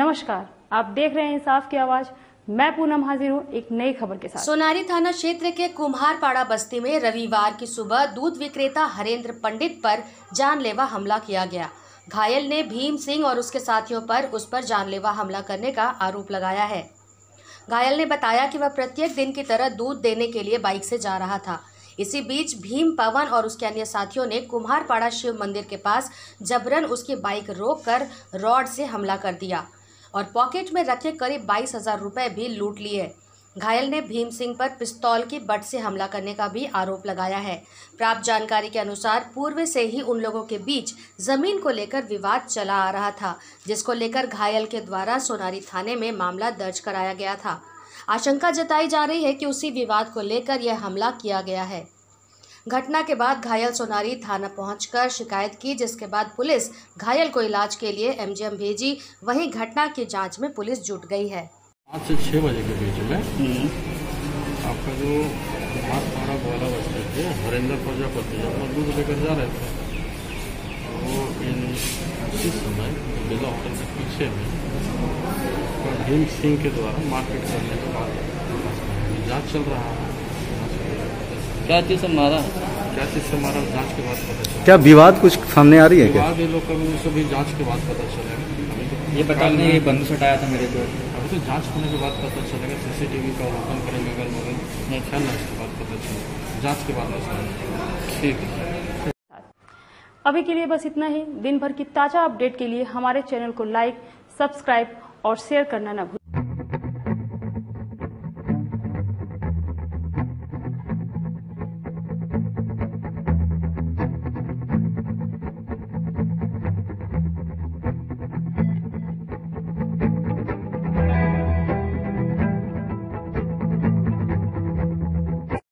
नमस्कार, आप देख रहे हैं इंसाफ की आवाज। मैं पूनम हाजिर हूँ एक नई खबर के साथ। सोनारी थाना क्षेत्र के कुम्हारपाड़ा बस्ती में रविवार की सुबह दूध विक्रेता हरेंद्र पंडित पर जानलेवा हमला किया गया। घायल ने भीम सिंह और उसके साथियों पर उस पर जानलेवा हमला करने का आरोप लगाया है। घायल ने बताया कि वह प्रत्येक दिन की तरह दूध देने के लिए बाइक से जा रहा था। इसी बीच भीम, पवन और उसके अन्य साथियों ने कुम्हारपाड़ा शिव मंदिर के पास जबरन उसकी बाइक रोककर रॉड से हमला कर दिया और पॉकेट में रखे करीब 22,000 रुपए भी लूट लिए। घायल ने भीम सिंह पर पिस्तौल की बट से हमला करने का भी आरोप लगाया है। प्राप्त जानकारी के अनुसार पूर्व से ही उन लोगों के बीच जमीन को लेकर विवाद चला आ रहा था, जिसको लेकर घायल के द्वारा सोनारी थाने में मामला दर्ज कराया गया था। आशंका जताई जा रही है कि उसी विवाद को लेकर यह हमला किया गया है। घटना के बाद घायल सोनारी थाना पहुंचकर शिकायत की, जिसके बाद पुलिस घायल को इलाज के लिए एमजीएम भेजी। वहीं घटना की जांच में पुलिस जुट गई है। 5 से 6 बजे के बीच में आपका जो कुम्हारपाड़ा बोला बस्ती थे हरेंद्र प्रजापति अपना दूध लेकर जा रहे थे, वो इसी समय बिजला होटल के पीछे में भीम सिंह के द्वारा मारपीट करने के बाद जांच चल रहा है। क्या चीज़ से मारा जांच के बाद पता चला। क्या विवाद कुछ सामने आ रही है? क्या विवाद ये लोग कभी सभी जांच के बाद पता चलेगा। ये बता नहीं, ये बंदूक हटाया था मेरे को। अभी तो जांच होने के बाद पता चलेगा। सीसीटीवी का अवलोकन करेंगे अगर मगर नहीं ख्याल ना, इसके बाद पता चलेगा। जांच के बाद ठीक है। अभी के लिए बस इतना ही। दिन भर की ताजा अपडेट के लिए हमारे चैनल को लाइक, सब्सक्राइब और शेयर करना न भूलें।